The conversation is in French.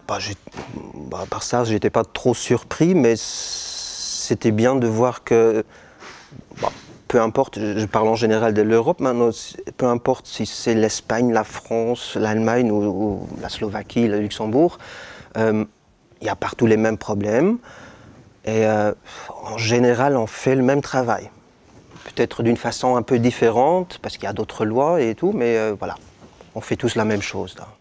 Par ça, j'étais pas trop surpris, mais c'était bien de voir que, peu importe, je parle en général de l'Europe maintenant, peu importe si c'est l'Espagne, la France, l'Allemagne ou la Slovaquie, le Luxembourg, il y a partout les mêmes problèmes. Et en général, on fait le même travail. Peut-être d'une façon un peu différente, parce qu'il y a d'autres lois et tout, mais voilà, on fait tous la même chose là.